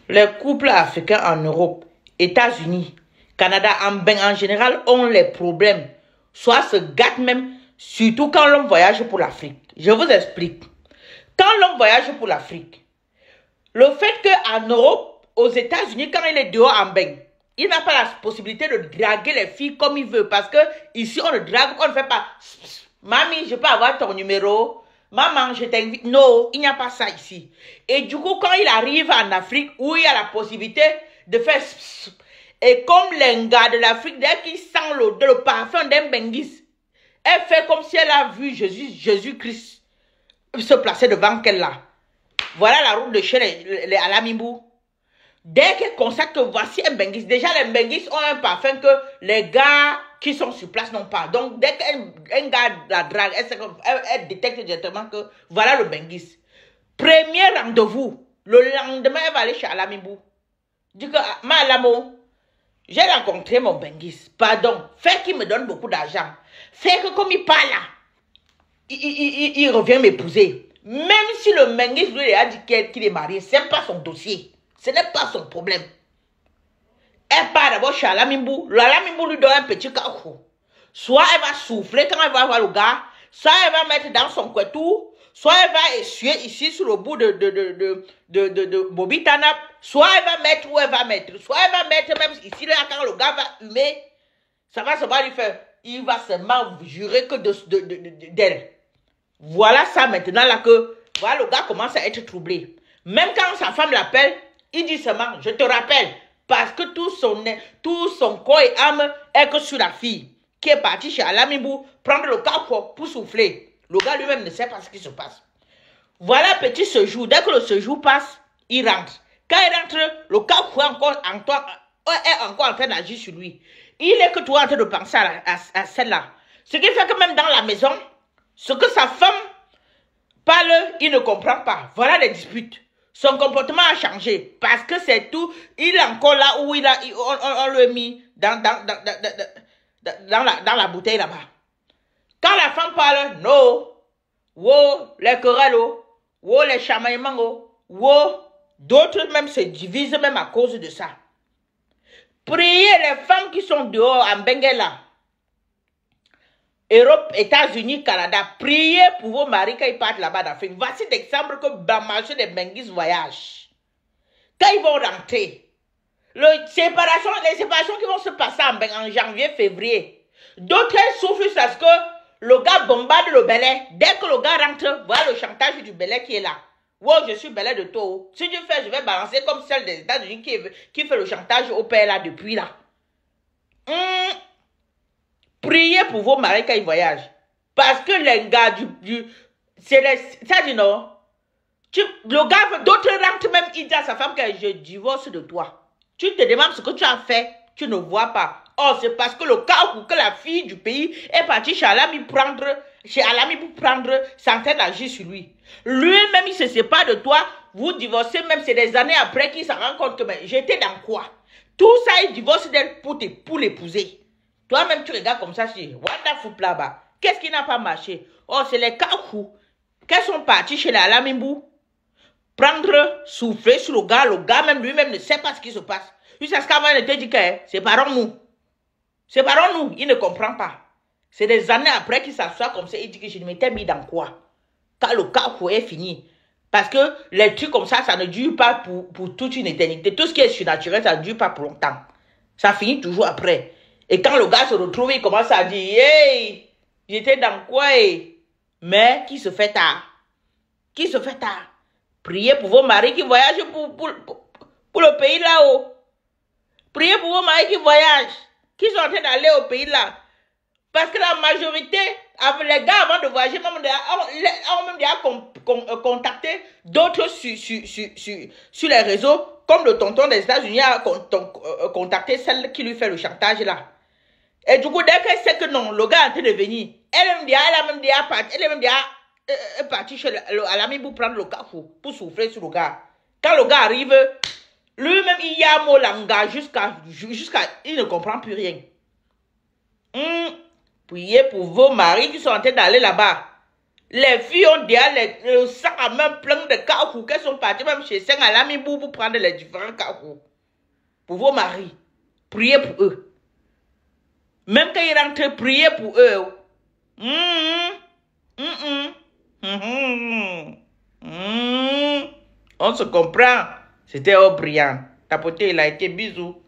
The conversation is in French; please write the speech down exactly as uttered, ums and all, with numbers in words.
Les couples africains en Europe, États-Unis, Canada, en, ben, en général, ont les problèmes. Soit se gâtent même, surtout quand l'homme voyage pour l'Afrique. Je vous explique. Quand l'homme voyage pour l'Afrique, le fait qu'en Europe, aux États-Unis, quand il est dehors en bain, il n'a pas la possibilité de draguer les filles comme il veut. Parce que ici, on ne drague, on ne fait pas. Mamie, je peux avoir ton numéro. Maman, je t'invite. Non, il n'y a pas ça ici. Et du coup, quand il arrive en Afrique, où il y a la possibilité de faire... Et comme les gars de l'Afrique, dès qu'ils sentent le, le parfum d'un benguis, elle fait comme si elle a vu Jésus, Jésus-Christ se placer devant qu'elle là. Voilà la route de chez les, les Alamibou. Dès qu'elle constate que voici un benguis, déjà les benguis ont un parfum que les gars qui sont sur place n'ont pas. Donc dès qu'un gars la drague, elle, elle, elle détecte directement que voilà le benguis. Premier rendez-vous, le lendemain elle va aller chez Alamibou. Dit que, ma Alamo, j'ai rencontré mon benguis, pardon, fait qu'il me donne beaucoup d'argent. Fait que comme il parle là, il, il, il, il revient m'épouser. Même si le benguis lui a dit qu'il est marié, ce n'est pas son dossier. Ce n'est pas son problème. Elle part d'abord chez Alamibou. L'Alamibou lui donne un petit carreau. Soit elle va souffler quand elle va voir le gars, soit elle va mettre dans son couetou, soit elle va essuyer ici sur le bout de, de, de, de, de, de, de Bobitanap, soit elle va mettre où elle va mettre, soit elle va mettre même ici, là, quand le gars va humer, ça va seulement lui faire, il va seulement jurer que d'elle. De, de, de, de, voilà ça maintenant là que, voilà le gars commence à être troublé. Même quand sa femme l'appelle, il dit seulement, je te rappelle, parce que tout son, tout son corps et âme est que sur la fille qui est partie chez Alamibou prendre le cas pour, pour souffler. Le gars lui-même ne sait pas ce qui se passe. Voilà petit séjour. Dès que le séjour passe, il rentre. Quand il rentre, le cas est encore, encore, est encore en train d'agir sur lui. Il est que toi en train de penser à, à, à celle-là. Ce qui fait que même dans la maison, ce que sa femme parle, il ne comprend pas. Voilà les disputes. Son comportement a changé parce que c'est tout. Il est encore là où il a, on, on, on le mis dans, dans, dans, dans, dans, dans, la, dans la bouteille là-bas. Quand la femme parle, non, wow, les querelles, wow, les chamaillements, wow, d'autres même se divisent même à cause de ça. Priez les femmes qui sont dehors en Benguela, Europe, États-Unis, Canada, priez pour vos maris quand ils partent là-bas d'Afrique. Voici d'exemples que dans le marché des Benguis voyagent. Quand ils vont rentrer, le séparation, les séparations qui vont se passer en, en janvier, février, d'autres souffrent parce que le gars bombarde le belai. Dès que le gars rentre, voilà le chantage du belai qui est là. Wow, je suis belai de toi. Si tu fais, je vais balancer comme celle des États-Unis qui, qui fait le chantage au père là depuis là. Hum. Priez pour vos maris quand ils voyagent. Parce que les gars du... du c'est les... Ça dit non. Tu, le gars, d'autres rentrent même, il dit à sa femme que je divorce de toi. Tu te demandes ce que tu as fait, tu ne vois pas. Oh, c'est parce que le cas où que la fille du pays est partie chez Alami prendre, chez Alami pour prendre, sans d'agir sur lui. Lui-même, il se sépare de toi, vous divorcez, même c'est des années après qu'il se rend compte que j'étais dans quoi? Tout ça, il divorce d'elle pour l'épouser. Toi-même, tu regardes comme ça, si what the fuck là-bas. Qu'est-ce qui n'a pas marché? Oh, c'est les cas où qu'elles sont partis chez la Alamibou prendre, souffler sur le gars. Le gars même lui-même ne sait pas ce qui se passe. Jusqu'à ce qu'avant, il te dit que séparons-nous. Séparons-nous. Il ne comprend pas. C'est des années après qu'il s'assoit comme ça. Il dit que je m'étais mis dans quoi? Quand le cas est fini. Parce que les trucs comme ça, ça ne dure pas pour, pour toute une éternité. Tout ce qui est surnaturel, ça ne dure pas pour longtemps. Ça finit toujours après. Et quand le gars se retrouve, il commence à dire, hey, j'étais dans quoi? Mais qui se fait tard? Qui se fait tard? Priez pour vos maris qui voyagent pour, pour, pour, pour le pays là-haut. Priez pour vos maris qui voyagent, qui sont en train d'aller au pays là. Parce que la majorité, les gars avant de voyager, ont même déjà con, con, contacté d'autres sur, sur, sur, sur, sur les réseaux, comme le tonton des États-Unis a contacté celle qui lui fait le chantage là. Et du coup, dès qu'elle sait que non, le gars est en train de venir, elle, elle a même déjà parti, elle est même déjà euh, partie chez l'ami pour prendre le cafou, pour souffler sur le gars. Quand le gars arrive, lui-même, il y a un mot langage jusqu'à, jusqu'à, il ne comprend plus rien. Hum, priez pour vos maris qui sont en train d'aller là-bas. Les filles ont déjà les, le sac à main plein de carrefours qu'elles sont parties même chez Sengalami pour vous prendre les différents carrefours. Pour vos maris. Priez pour eux. Même quand ils rentrent, priez pour eux. Mmh, mmh, mmh, mmh, mmh. On se comprend. C'était O'Brien. Tapoté, il a été bisous.